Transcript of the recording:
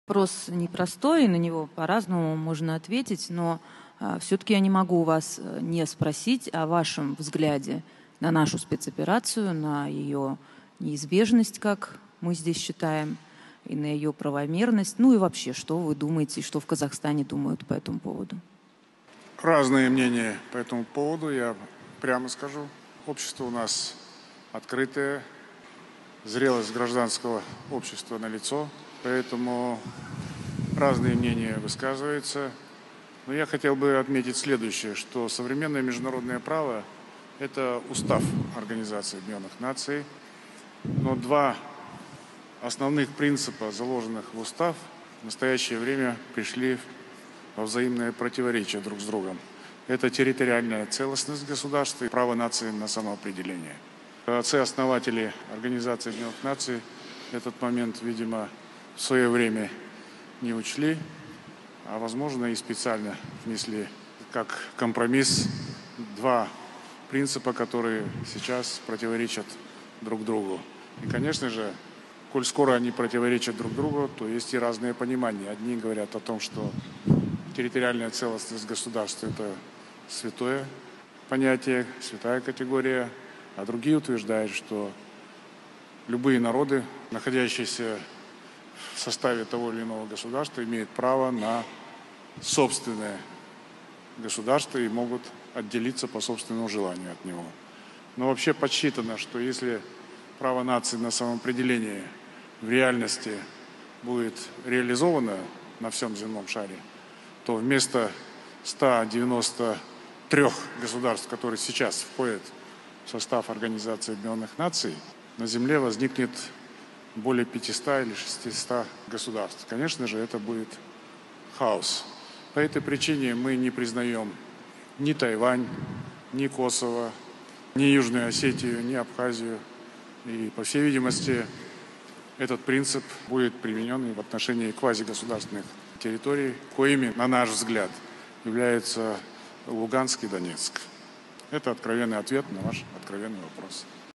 Вопрос непростой, на него по-разному можно ответить, но все-таки я не могу вас не спросить о вашем взгляде на нашу спецоперацию, на ее неизбежность, как мы здесь считаем, и на ее правомерность. Ну и вообще, что вы думаете, что в Казахстане думают по этому поводу? Разные мнения по этому поводу, я прямо скажу. Общество у нас открытое, зрелость гражданского общества налицо, поэтому разные мнения высказываются. Но я хотел бы отметить следующее, что современное международное право – это устав Организации Объединенных Наций. Но два основных принципа, заложенных в устав, в настоящее время пришли во взаимное противоречие друг с другом. Это территориальная целостность государства и право нации на самоопределение. Отцы-основатели Организации Объединенных Наций этот момент, видимо, в свое время не учли, а, возможно, и специально внесли как компромисс два принципа, которые сейчас противоречат друг другу. И, конечно же, коль скоро они противоречат друг другу, то есть и разные понимания. Одни говорят о том, что территориальная целостность государства – это святое понятие, святая категория, а другие утверждают, что любые народы, находящиеся в составе того или иного государства, имеют право на собственное государство и могут отделиться по собственному желанию от него. Но вообще подсчитано, что если право нации на самоопределение в реальности будет реализовано на всем земном шаре, то вместо 193 государств, которые сейчас входят в состав Организации Объединенных Наций, на Земле возникнет более 500 или 600 государств. Конечно же, это будет хаос. По этой причине мы не признаем ни Тайвань, ни Косово, ни Южную Осетию, ни Абхазию. И, по всей видимости, этот принцип будет применен и в отношении квазигосударственных территорий, коими, на наш взгляд, являются Луганск и Донецк. Это откровенный ответ на ваш откровенный вопрос.